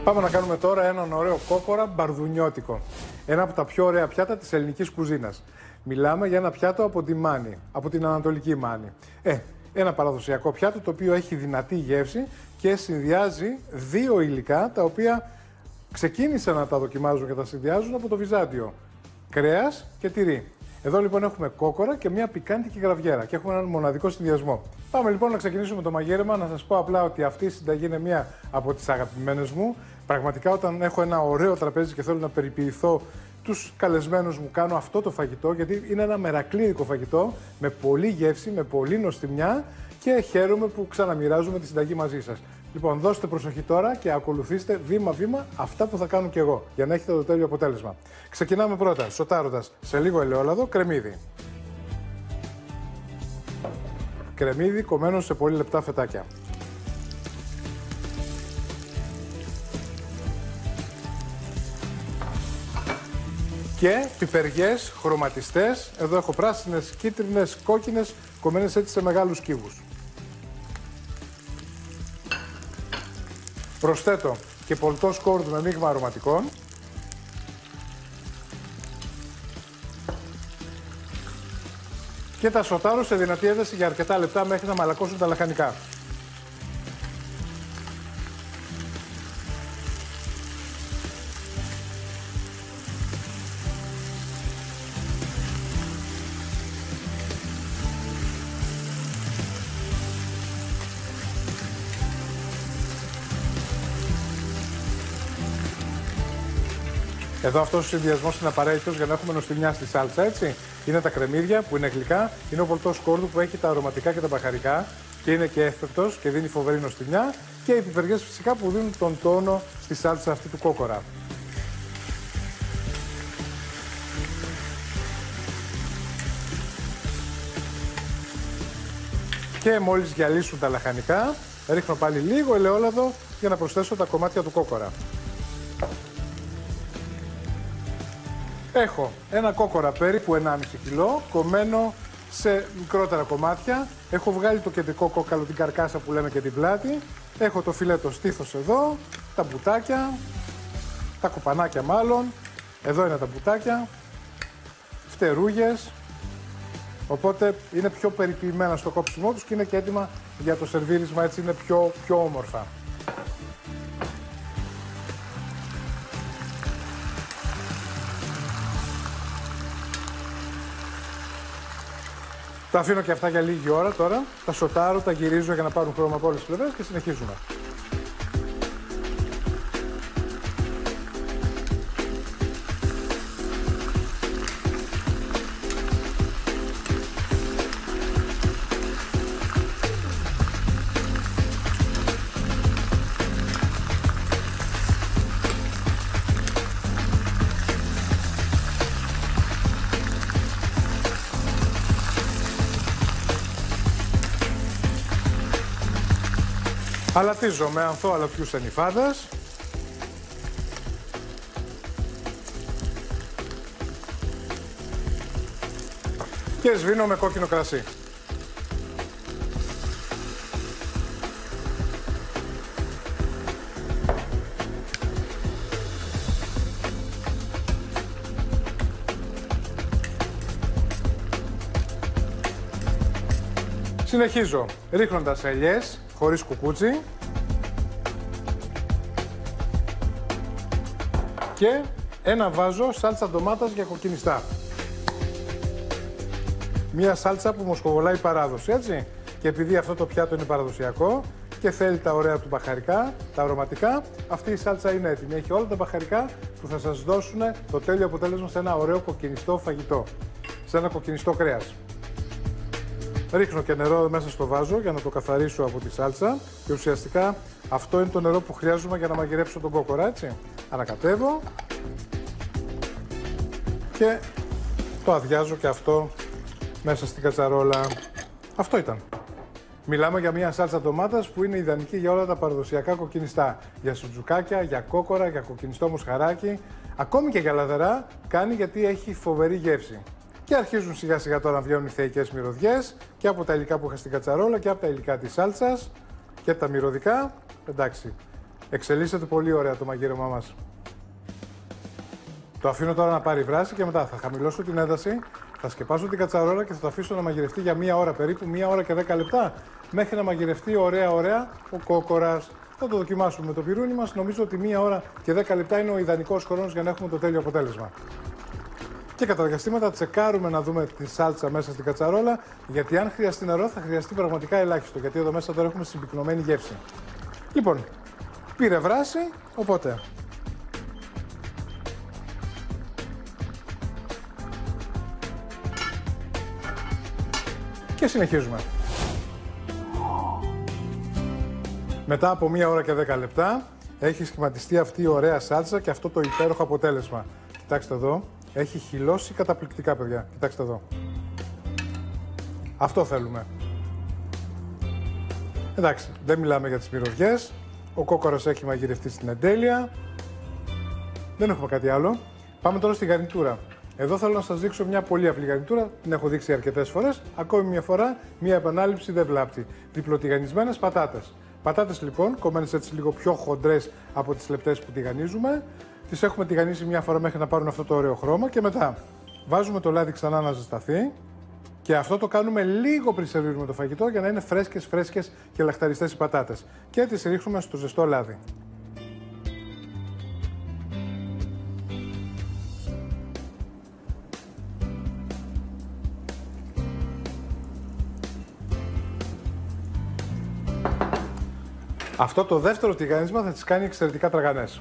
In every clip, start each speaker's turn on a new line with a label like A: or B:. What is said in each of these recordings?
A: Πάμε να κάνουμε τώρα έναν ωραίο κόκορα μπαρδουνιώτικο. Ένα από τα πιο ωραία πιάτα της ελληνικής κουζίνας. Μιλάμε για ένα πιάτο από τη Μάνη, από την Ανατολική Μάνη. Ένα παραδοσιακό πιάτο το οποίο έχει δυνατή γεύση και συνδυάζει δύο υλικά τα οποία ξεκίνησαν να τα δοκιμάζουν και τα συνδυάζουν από το Βυζάντιο. Κρέας και τυρί. Εδώ λοιπόν έχουμε κόκορα και μια πικάντικη γραβιέρα και έχουμε έναν μοναδικό συνδυασμό. Πάμε λοιπόν να ξεκινήσουμε το μαγείρεμα. Να σας πω απλά ότι αυτή η συνταγή είναι μία από τις αγαπημένες μου. Πραγματικά όταν έχω ένα ωραίο τραπέζι και θέλω να περιποιηθώ τους καλεσμένους μου, κάνω αυτό το φαγητό, γιατί είναι ένα μερακλείδικο φαγητό με πολλή γεύση, με πολλή νοστιμιά και χαίρομαι που ξαναμοιράζομαι τη συνταγή μαζί σας. Λοιπόν, δώστε προσοχή τώρα και ακολουθήστε βήμα-βήμα αυτά που θα κάνω και εγώ, για να έχετε το τέλειο αποτέλεσμα. Ξεκινάμε πρώτα σοτάροντας σε λίγο ελαιόλαδο κρεμμύδι. Κρεμμύδι κομμένο σε πολύ λεπτά φετάκια. Και πιπεριές χρωματιστές. Εδώ έχω πράσινες, κίτρινες, κόκκινες, κομμένες έτσι σε μεγάλους κύβους. Προσθέτω και πολτό σκόρδο με μείγμα αρωματικών. Και τα σοτάρω σε δυνατή ένταση για αρκετά λεπτά μέχρι να μαλακώσουν τα λαχανικά. Εδώ αυτός ο συνδυασμός είναι απαραίτητος για να έχουμε νοστιμιά στη σάλτσα, έτσι. Είναι τα κρεμμύδια που είναι γλυκά, είναι ο πολτός σκόρδου που έχει τα αρωματικά και τα μπαχαρικά και είναι και εύπεπτος και δίνει φοβερή νοστιμιά και οι πιπεριές φυσικά που δίνουν τον τόνο στη σάλτσα αυτή του κόκορα. Και μόλις γυαλίσουν τα λαχανικά, ρίχνω πάλι λίγο ελαιόλαδο για να προσθέσω τα κομμάτια του κόκορα. Έχω ένα κόκορα περίπου 1,5 κιλό, κομμένο σε μικρότερα κομμάτια. Έχω βγάλει το κεντρικό κόκαλο, την καρκάσα που λέμε και την πλάτη. Έχω το φιλέτο στήθος εδώ, τα μπουτάκια, τα κοπανάκια μάλλον. Εδώ είναι τα μπουτάκια, φτερούγες. Οπότε είναι πιο περιποιημένα στο κόψιμό τους και είναι και έτοιμα για το σερβίρισμα, έτσι είναι πιο όμορφα. Τα αφήνω και αυτά για λίγη ώρα τώρα. Τα σοτάρω, τα γυρίζω για να πάρουν χρώμα από όλες τις πλευρές και συνεχίζουμε. Αλατίζω με ανθό αλατιούς ενυφάδας. Και σβήνω με κόκκινο κρασί. Συνεχίζω ρίχνοντας ελιές χωρίς κουκούτσι και ένα βάζο σάλτσα ντομάτας για κοκκινιστά. Μία σάλτσα που μοσχοβολάει παράδοση, έτσι. Και επειδή αυτό το πιάτο είναι παραδοσιακό και θέλει τα ωραία του μπαχαρικά, τα αρωματικά, αυτή η σάλτσα είναι έτοιμη. Έχει όλα τα μπαχαρικά που θα σας δώσουν το τέλειο αποτέλεσμα σε ένα ωραίο κοκκινιστό φαγητό, σε ένα κοκκινιστό κρέας. Ρίχνω και νερό μέσα στο βάζο για να το καθαρίσω από τη σάλτσα και ουσιαστικά αυτό είναι το νερό που χρειάζομαι για να μαγειρέψω τον κόκορα, έτσι. Ανακατεύω και το αδειάζω και αυτό μέσα στην κατσαρόλα. Αυτό ήταν. Μιλάμε για μια σάλτσα ντομάτας που είναι ιδανική για όλα τα παραδοσιακά κοκκινιστά. Για σουτζουκάκια, για κόκορα, για κοκκινιστό μοσχαράκι. Ακόμη και για λαδερά κάνει γιατί έχει φοβερή γεύση. Και αρχίζουν σιγά σιγά τώρα να βγαίνουν οι θεϊκές μυρωδιές και από τα υλικά που είχα στην κατσαρόλα και από τα υλικά της σάλτσας και τα μυρωδικά. Εντάξει, Εξελίσσεται πολύ ωραία το μαγείρεμά μας. Το αφήνω τώρα να πάρει βράση και μετά θα χαμηλώσω την ένταση, θα σκεπάσω την κατσαρόλα και θα το αφήσω να μαγειρευτεί για 1 ώρα περίπου, 1 ώρα και 10 λεπτά, μέχρι να μαγειρευτεί ωραία ο κόκορας. Θα το δοκιμάσουμε με το πυρούνι μας. Νομίζω ότι 1 ώρα και 10 λεπτά είναι ο ιδανικός χρόνος για να έχουμε το τέλειο αποτέλεσμα. Και κατά διαστήματα τσεκάρουμε να δούμε τη σάλτσα μέσα στην κατσαρόλα, γιατί αν χρειαστεί νερό θα χρειαστεί πραγματικά ελάχιστο, γιατί εδώ μέσα τώρα έχουμε συμπυκνωμένη γεύση. Λοιπόν, πήρε βράση, οπότε και συνεχίζουμε. Μετά από 1 ώρα και 10 λεπτά έχει σχηματιστεί αυτή η ωραία σάλτσα και αυτό το υπέροχο αποτέλεσμα. Κοιτάξτε εδώ, έχει χυλώσει καταπληκτικά, παιδιά. Κοιτάξτε εδώ. Αυτό θέλουμε. Εντάξει, δεν μιλάμε για τις μυρωδιές. Ο κόκορας έχει μαγειρευτεί στην εντέλεια. Δεν έχουμε κάτι άλλο. Πάμε τώρα στη γαρνιτούρα. Εδώ θέλω να σας δείξω μια πολύ απλή γαρνιτούρα. Την έχω δείξει αρκετές φορές. Ακόμη μια φορά, μια επανάληψη δεν βλάπτει. Διπλοτηγανισμένες πατάτες. Πατάτες λοιπόν, κομμένες έτσι λίγο πιο χοντρές από τις λεπτές που τηγανίζουμε. Τις έχουμε τηγανίσει μια φορά μέχρι να πάρουν αυτό το ωραίο χρώμα και μετά βάζουμε το λάδι ξανά να ζεσταθεί. Και αυτό το κάνουμε λίγο πριν σερβίρουμε το φαγητό για να είναι φρέσκες και λαχταριστές οι πατάτες. Και τις ρίχνουμε στο ζεστό λάδι. Αυτό το δεύτερο τηγάνισμα θα τις κάνει εξαιρετικά τραγανές.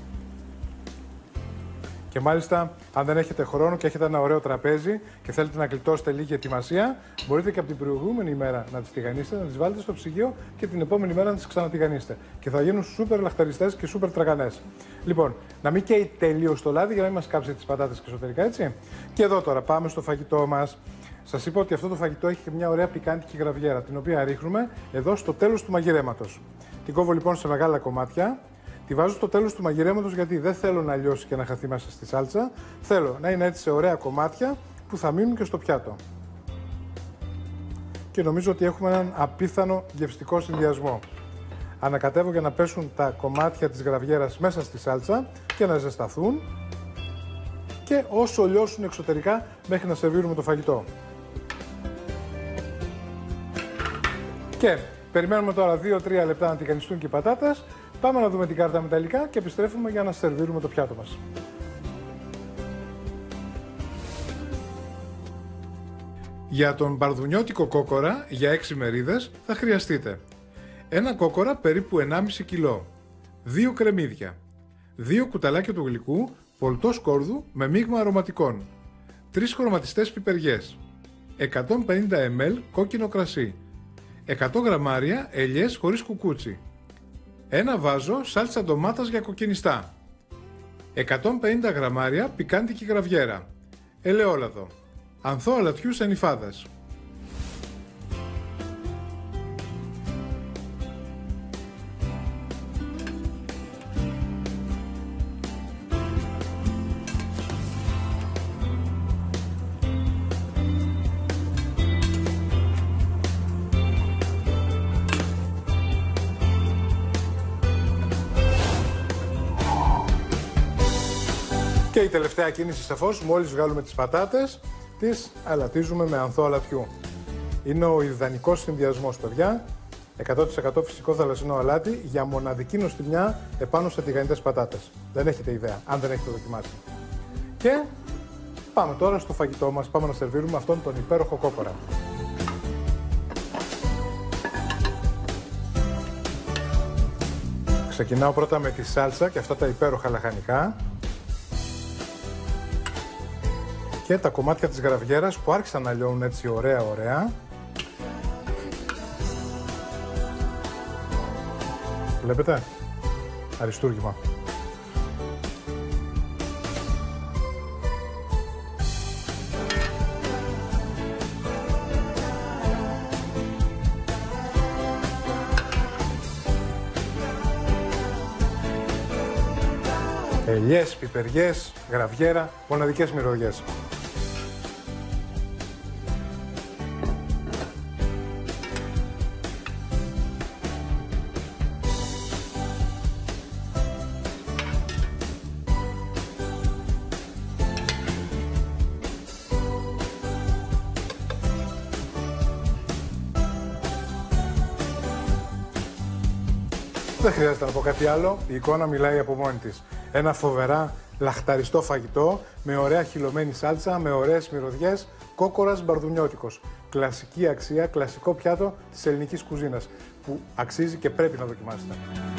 A: Και μάλιστα, αν δεν έχετε χρόνο και έχετε ένα ωραίο τραπέζι και θέλετε να γλιτώσετε λίγη ετοιμασία, μπορείτε και από την προηγούμενη ημέρα να τις τηγανίσετε, να τις βάλετε στο ψυγείο και την επόμενη μέρα να τις ξανατηγανίσετε. Και θα γίνουν σούπερ λαχταριστές και σούπερ τραγανές. Λοιπόν, να μην καίει τελείως το λάδι για να μην μας κάψει τις πατάτες και εσωτερικά, έτσι. Και εδώ τώρα πάμε στο φαγητό μας. Σας είπα ότι αυτό το φαγητό έχει και μια ωραία πικάντικη γραβιέρα, την οποία ρίχνουμε εδώ στο τέλος του μαγειρέματος. Την κόβω λοιπόν σε μεγάλα κομμάτια. Τη βάζω στο τέλος του μαγειρέματος γιατί δεν θέλω να λιώσει και να χαθεί μέσα στη σάλτσα. Θέλω να είναι έτσι σε ωραία κομμάτια που θα μείνουν και στο πιάτο. Και νομίζω ότι έχουμε έναν απίθανο γευστικό συνδυασμό. Ανακατεύω για να πέσουν τα κομμάτια της γραβιέρας μέσα στη σάλτσα και να ζεσταθούν. Και όσο λιώσουν εξωτερικά μέχρι να σερβίρουμε το φαγητό. Και περιμένουμε τώρα 2-3 λεπτά να τηγανιστούν και οι πατάτες. Πάμε να δούμε την κάρτα με τα υλικά και επιστρέφουμε για να σερβίρουμε το πιάτο μας. Για τον μπαρδουνιώτικο κόκορα για 6 μερίδες θα χρειαστείτε ένα κόκορα περίπου 1,5 κιλό, 2 κρεμμύδια, 2 κουταλάκια του γλυκού πολτό σκόρδου με μείγμα αρωματικών, 3 χρωματιστές πιπεριές, 150 ml κόκκινο κρασί, 100 γραμμάρια ελιές χωρίς κουκούτσι, ένα βάζο σάλτσα ντομάτας για κοκκινιστά, 150 γραμμάρια πικάντικη γραβιέρα, ελαιόλαδο, ανθό αλατιού σε νυφάδες. Και η τελευταία κίνηση σαφώς, μόλις βγάλουμε τις πατάτες, τις αλατίζουμε με ανθό αλατιού. Είναι ο ιδανικός συνδυασμός, παιδιά. 100% φυσικό θαλασσινό αλάτι για μοναδική νοστιμιά επάνω σε τηγανιτές πατάτες. Δεν έχετε ιδέα, αν δεν έχετε δοκιμάσει. Και πάμε τώρα στο φαγητό μας, πάμε να σερβίρουμε αυτόν τον υπέροχο κόκορα. Ξεκινάω πρώτα με τη σάλτσα και αυτά τα υπέροχα λαχανικά. Και τα κομμάτια της γραβιέρας που άρχισαν να λιώνουν έτσι ωραία. Βλέπετε, αριστούργημα. Ελιές, πιπεριές, γραβιέρα, μοναδικές μυρωδιές. Δεν χρειάζεται να πω κάτι άλλο. Η εικόνα μιλάει από μόνη της. Ένα φοβερά λαχταριστό φαγητό με ωραία χυλωμένη σάλτσα, με ωραίες μυρωδιές, κόκορας μπαρδουνιώτικος. Κλασική αξία, κλασικό πιάτο της ελληνικής κουζίνας που αξίζει και πρέπει να δοκιμάσετε.